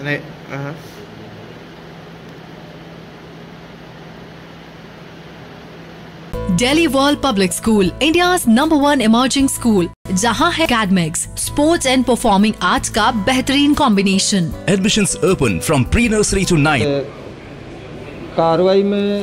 Delhi world public school, India's #1 emerging school, जहां है academics, sports and performing arts का बेहतरीन combination. Admissions open from pre-nursery to 9. कार्रवाई में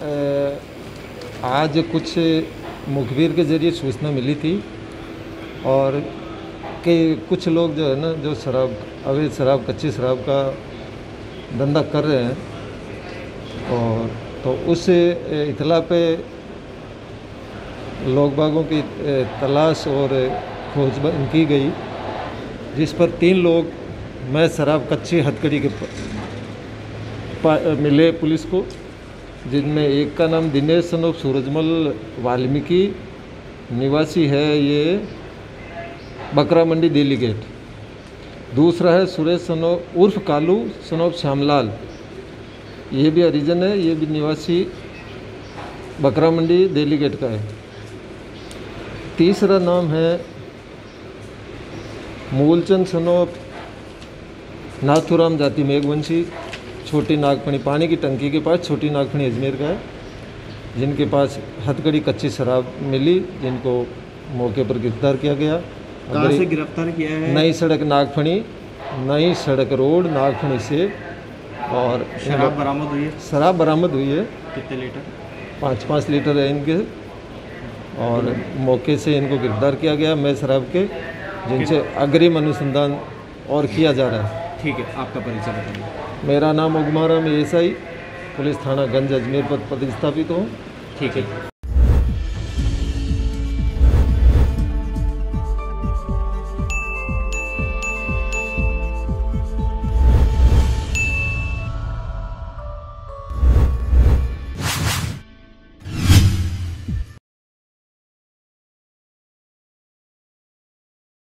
आज कुछ मुखबिर के जरिए सूचना मिली थी और कि कुछ लोग जो है ना, जो शराब, अवैध शराब, कच्ची शराब का धंधा कर रहे हैं, और तो उस इतला पे लोग बागों की तलाश और खोजबीन की गई, जिस पर 3 लोग मैं शराब कच्ची हथकड़ी के मिले पुलिस को, जिनमें एक का नाम दिनेश सन ऑफ सूरजमल वाल्मीकि, निवासी है ये बकरा मंडी दिल्ली गेट। दूसरा है सुरेश सन ऑफ उर्फ कालू सन ऑफ श्यामलाल, ये भी हरिजन है, ये भी निवासी बकरा मंडी दिल्ली गेट का है। तीसरा नाम है मूलचंद सन ऑफ नाथुराम जाति मेघवंशी, छोटी नागफणी, पानी की टंकी के पास छोटी नागफणी अजमेर का है, जिनके पास हथकड़ी कच्ची शराब मिली, जिनको मौके पर गिरफ्तार किया गया। कहाँ से गिरफ्तार किया है? नई सड़क नागफणी, नई सड़क रोड नागफणी से। और शराब बरामद हुई है? शराब बरामद हुई है। कितने लीटर? 5-5 लीटर है इनके, और मौके से इनको गिरफ्तार किया गया मैं शराब के, जिनसे अग्रिम अनुसंधान और किया जा रहा है। ठीक है, आपका परिचय बताइए। मेरा नाम उगमाराम एएसआई, पुलिस थाना गंज अजमेर पर पदस्थापित हूँ। ठीक है।